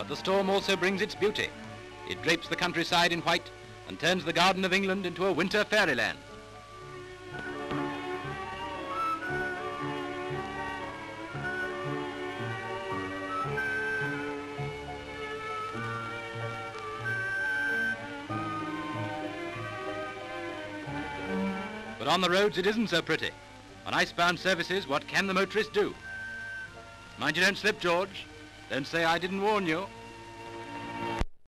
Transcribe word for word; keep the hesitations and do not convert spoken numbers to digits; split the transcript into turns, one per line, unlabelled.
But the storm also brings its beauty. It drapes the countryside in white and turns the Garden of England into a winter fairyland. But on the roads it isn't so pretty. On icebound surfaces, what can the motorist do? Mind you don't slip, George. Don't say I didn't warn you.